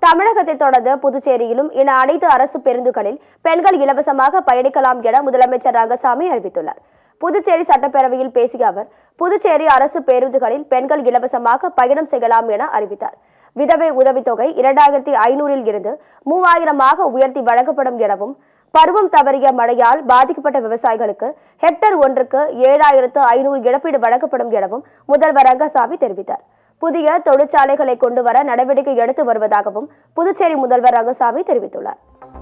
தமிழகத்தை தொடர்ந்து புதுச்சேரியிலும் இன அனைத்து அரசு பேருந்துகளில் பெண்கள் இலவசமாக பயணிக்கலாம் என முதலமைச்சர் ரங்கசாமி அறிவித்துள்ளார். புதுச்சேரி சட்டப்பேரவையில் பேசிய அவர், புதுச்சேரி அரசு பேருந்துகளில் பெண்கள் இலவசமாக பயணம் செய்யலாம் என அறிவித்தார். விதவை உதவித்தொகை 2500 இருந்து 3000 உயர்த்தி வழங்கப்படும் எனவும், பருவம் தவறிய மழையால் பாதிக்கப்பட்ட விவசாயிகளுக்கு ஹெக்டர் ஒன்றுக்கு 7500 இழப்பீடு வழங்கப்படும் எனவும் முதல்வர் ரங்கசாமி தெரிவித்தார். புதிய தொழிற்சாலைகளை கொண்டு வர நடவடிக்கை எடுத்து வருவதாகவும் புதுச்சேரி முதல்வர் ரங்கசாமி தெரிவித்துள்ளார்.